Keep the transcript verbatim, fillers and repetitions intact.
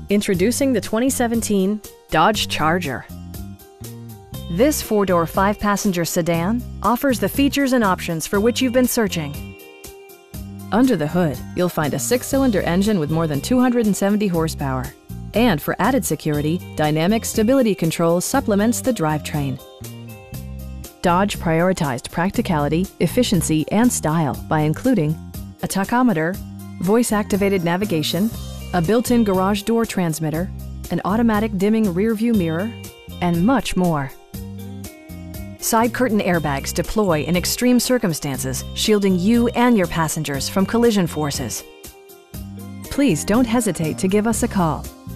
Introducing the twenty seventeen Dodge Charger. This four-door, five-passenger sedan offers the features and options for which you've been searching. Under the hood, you'll find a six-cylinder engine with more than two hundred seventy horsepower. And for added security, Dynamic Stability Control supplements the drivetrain. Dodge prioritized practicality, efficiency, and style by including a tachometer, voice-activated navigation, a built-in garage door transmitter, an automatic dimming rear-view mirror, and much more. Side curtain airbags deploy in extreme circumstances, shielding you and your passengers from collision forces. Please don't hesitate to give us a call.